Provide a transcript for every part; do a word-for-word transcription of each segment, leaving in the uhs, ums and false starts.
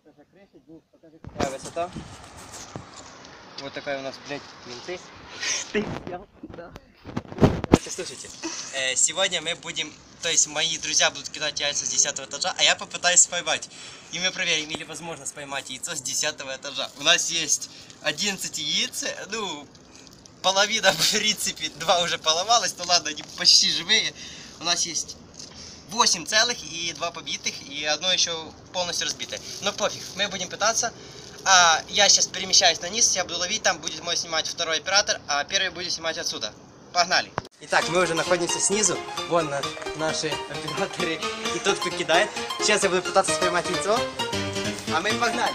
покажи крышу, Денис, покажи, какая высота. Вот такая у нас, блядь, менты. Ты взял? Да. Слушайте, э, сегодня мы будем, то есть мои друзья будут кидать яйца с десятого этажа, а я попытаюсь поймать. И мы проверим, или возможно поймать яйцо с десятого этажа. У нас есть одиннадцать яиц, ну, половина, в принципе, два уже поломалось, ну ладно, они почти живые. У нас есть восемь целых и два побитых, и одно еще полностью разбитое. Но пофиг, мы будем пытаться. А я сейчас перемещаюсь на низ, я буду ловить, там будет мой снимать второй оператор, а первый будет снимать отсюда. Погнали! Итак, мы уже находимся снизу, вон наши операторы и тот, кто кидает. Сейчас я буду пытаться поймать яйцо, а мы погнали!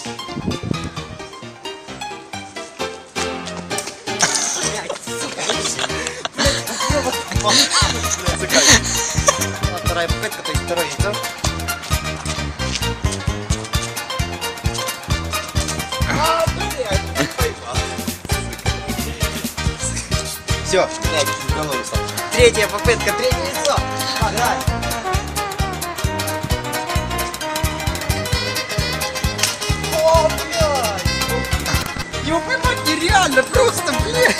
Вот вторая попытка, то есть второе яйцо. Все, третья попытка, третье яйцо. Погнали. О, блядь! Его поймать нереально, просто, блядь!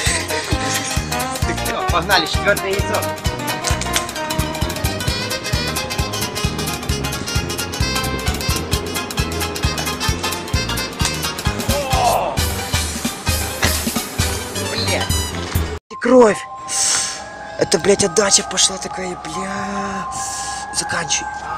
Все, погнали, четвертое яйцо. О! Блядь! Кровь! Это, блядь, отдача пошла такая, бля. Заканчивай.